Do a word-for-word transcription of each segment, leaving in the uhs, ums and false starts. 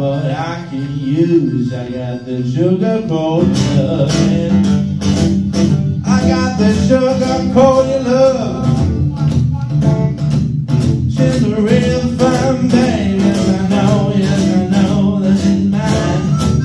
what I can use. I got the sugar-coated loving. I got the sugar-coated love. She's a real fine baby. Yes, I know, yes, I know that she's mine.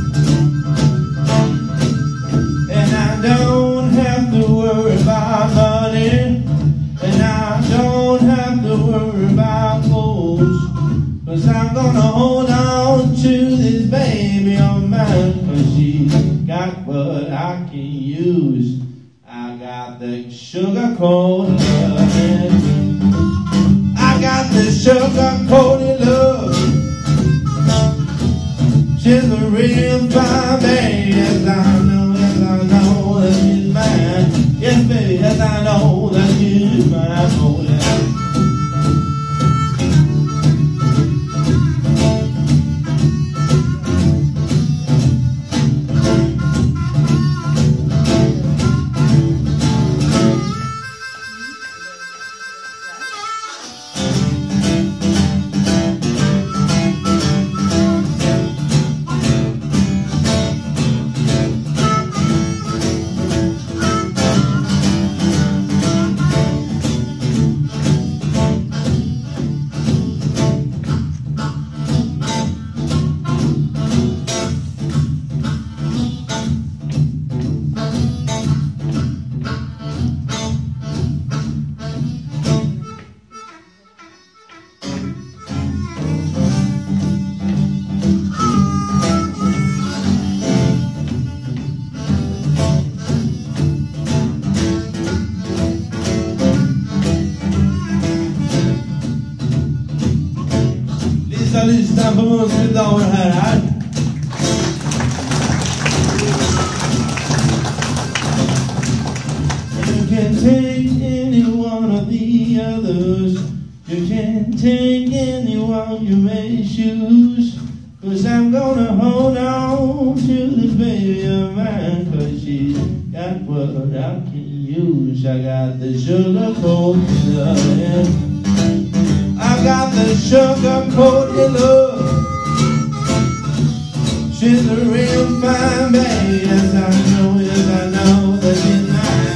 And I don't have to worry about money. And I don't have to worry about goals. 'Cause I'm gonna hold on to this baby of mine. 'Cause she's got what I can use. I got the sugar-coated loving. I got the sugar-coated love. She's a real fine baby. Yes, I know, yes, I know that she's mine. Yes, baby, yes, I know that she's mine. Oh, yeah. Lyssna på musikens damer och herrar. You can take any one of the others. You can take anyone you may choose. 'Cause I'm gonna hold on to this baby of mine. 'Cause she's got what I can use. I got the sugar-coated loving. I got the sugar-coated love. She's a real fine baby. Yes, I know, yes, I know that she's mine.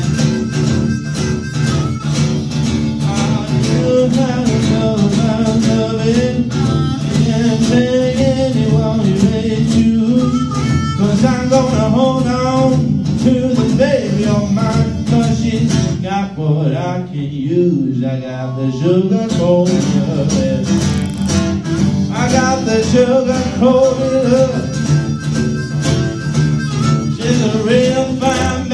Oh, you gotta know about loving. You can't take anyone you may choose. 'Cause I'm gonna hold on to the baby of mine. 'Cause she's got what I can use. I got the sugar-coated love. I got the sugar-coated love. She's a real fine